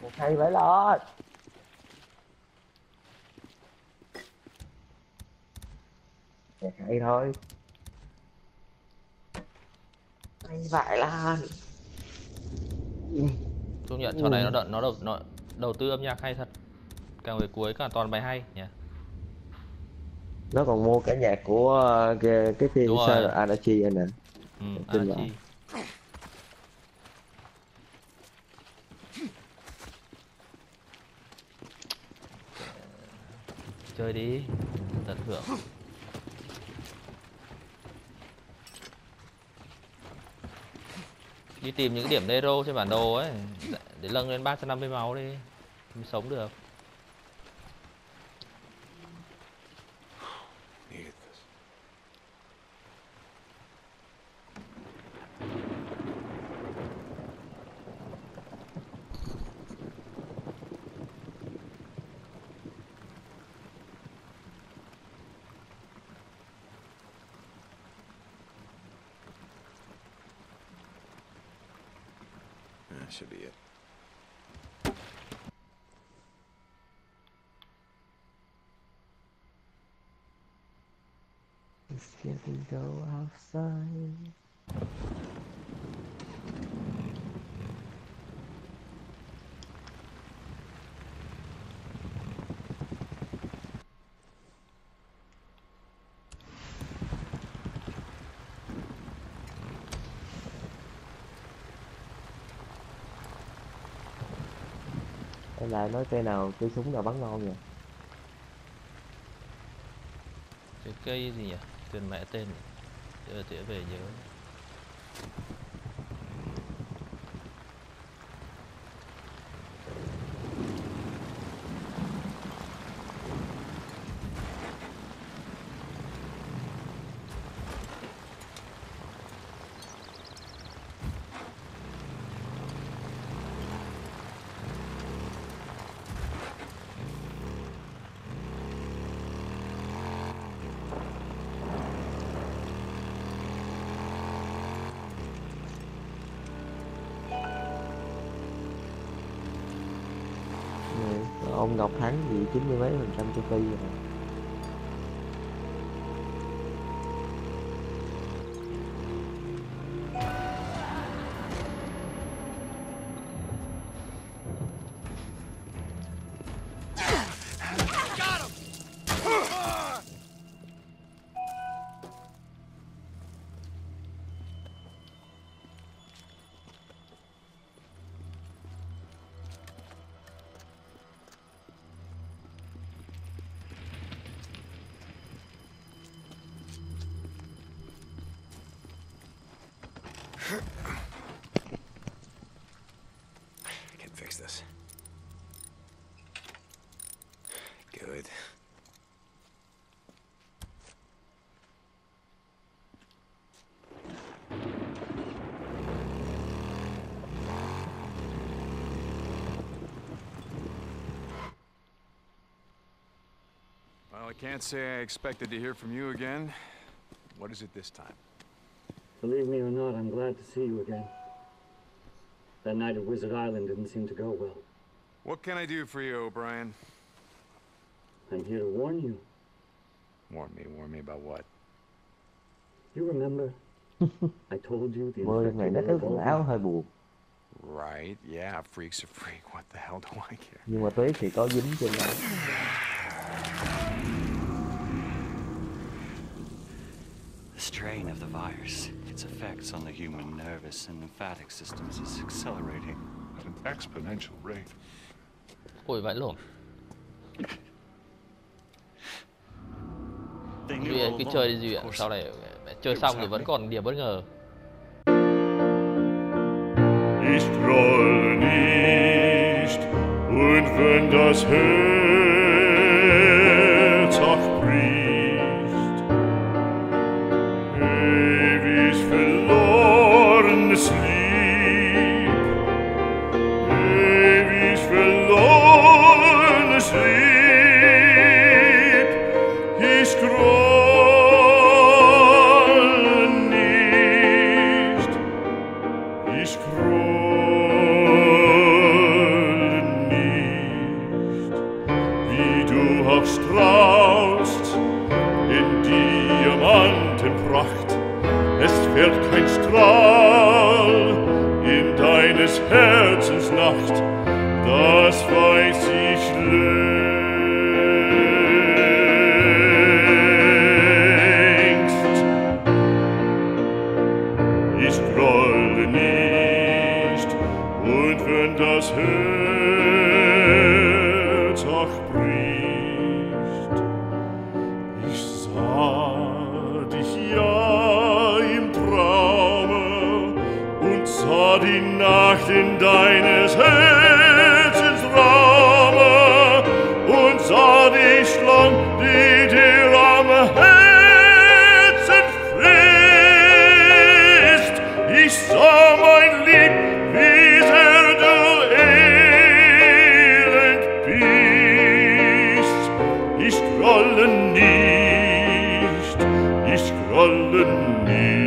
Hay phải lo. Hay thôi. Hay vậy là. Công nhận trò này nó đầu tư âm nhạc hay thật. Càng về cuối càng toàn bài hay nhỉ. Nó còn mua cả nhạc của cái Đúng phim sao rồi. là Adachi anh nè. Tin vào. Adachi. Chơi đi, tận hưởng. Đi tìm những cái điểm Nero trên bản đồ ấy để nâng lên 350 máu đi mới sống được. That should be it. It's getting go outside. Em lại nói cây súng nào bắn ngon vậy? Cái cây gì nhỉ? Quên mẹ tên. Tía về nhớ. Ông Ngọc Thắng gì 90 mấy % châu Phi rồi. I can fix this. Good. Well, I can't say I expected to hear from you again. What is it this time? Believe me or not, I'm glad to see you again. That night at Wizard Island didn't seem to go well. What can I do for you, O'Brien? I'm here to warn you. Warn me about what? You remember? I told you the Mơ này nó infected ướt were áo hơi buồn. Right, yeah, freak's a freak. What the hell do I care? Nhưng mà tuyết thì có dính trên đó. The strain of the virus, its effects on the human nervous and lymphatic systems is accelerating at an exponential rate. Ôi vậy luôn. They knew Duy all cứ along, chơi đi Duy of ạ. course. Sau này chơi xong rồi vẫn còn điểm bất ngờ. Ich trolle nicht, und wenn das Herz auch bricht, ewig verlorenes Lieb, ewig verlorenes Lieb, ich grolle nicht, ich grolle deines Herzens Nacht, das weiß ich längst. Ich grolle nicht, und wenn das Herz auch bricht, ich sah dich ja im Traume und sah die Nacht in deines Herzens Raume und sah die Schlange, die dir am Herzen frisst. Ich sah mein Lieb, wie sehr du elend bist. Ich grolle nicht, ich grolle nicht.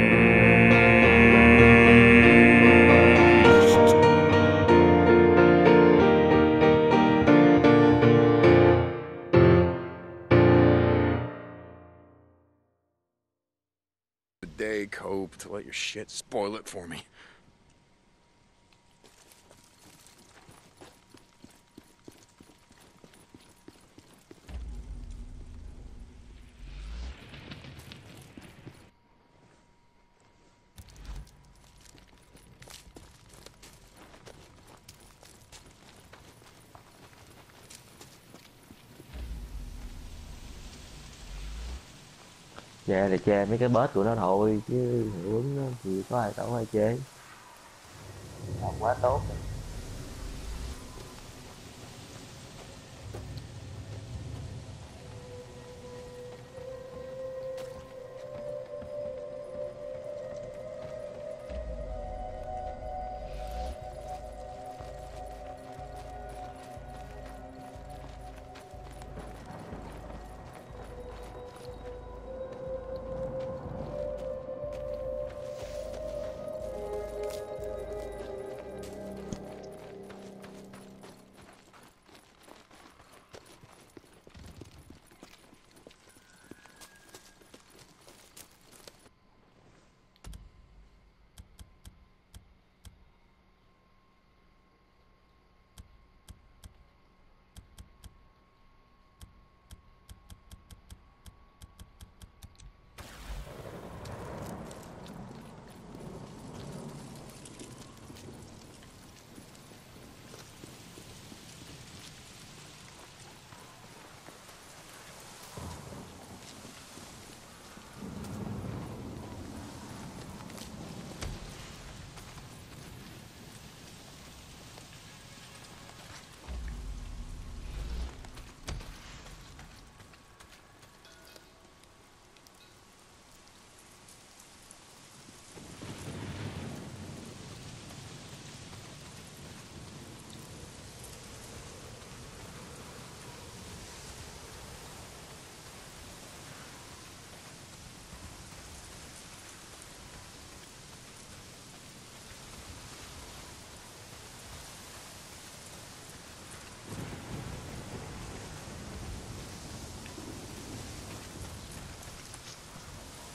The day, Cope, to let your shit spoil it for me. Chê thì chê mấy cái bết của nó thôi, chứ hiệu ứng nó thì có ai đâu ai chê. Làm quá tốt rồi.